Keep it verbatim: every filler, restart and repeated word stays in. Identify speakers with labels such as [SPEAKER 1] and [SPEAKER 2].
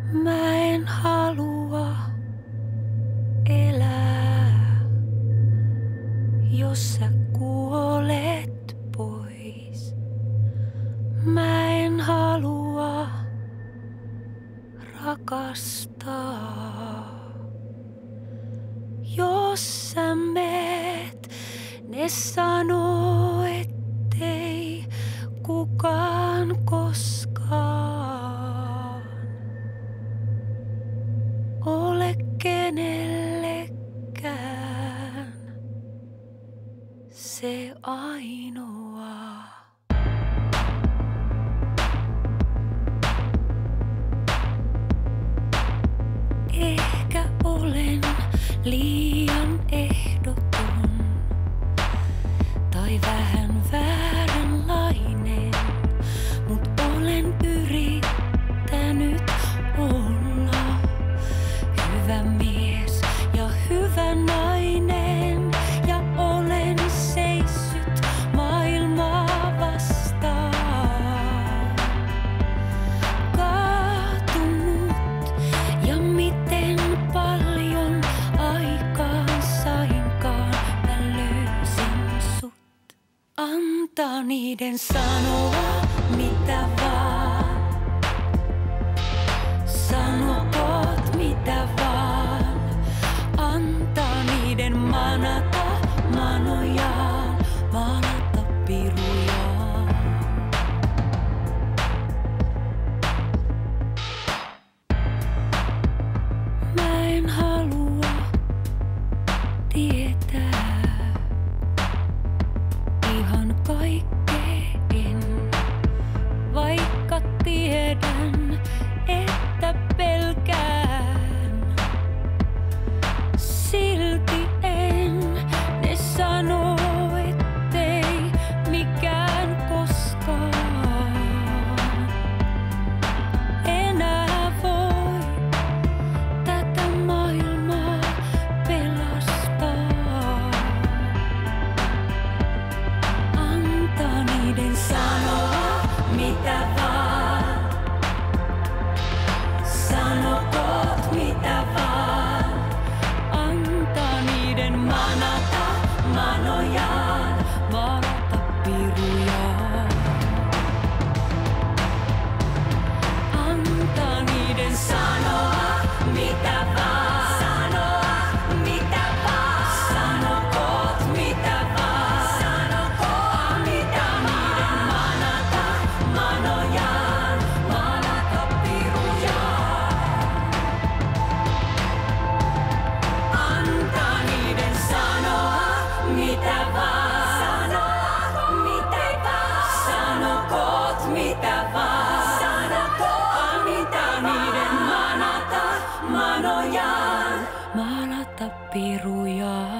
[SPEAKER 1] Mä en halua elää, jos sä kuolet pois. Mä en halua rakastaa. Jos sä meet, ne sanoo, ettei kukaan koskaan ole kenellekään se ainoa. Ehkä olen liian ehdoton tai vähän vääränlainen, mut olen yrittänyt olla hyvä mies ja hyvä nainen ja olen seissyt maailmaa vastaan. Kaatunut ja miten paljon aikaan sainkaan mä löysin sut. Antaa niiden sanoa mitä vaan. Sanokoot mitä vaan. Antaa niiden manata manojaan, maalata pirujaan. Mä en halua tietää ihan kaikkeen, vaikka tiedän, että pelkään. Silti en, ne sanoo, ettei mikään koskaan enää voi tätä maailmaa pelastaa. Antaa niiden sanoa mitä vaan. Sanokoot mitä vaan. Antaa niiden manata manojaan, maalata pirujaan. Antaa niiden sanoa mitä vaan. Sanoa mitä vaan. Sanokoot mitä vaan. Sanokoot mitä niiden manata manojaan, maalata pirujaan. Antaa niiden sanoa mitä vaan. Sanoa mitä vaan. Sanokoot mitä vaan. Sanokoot mitä niiden manata manojaan, maalata pirujaan.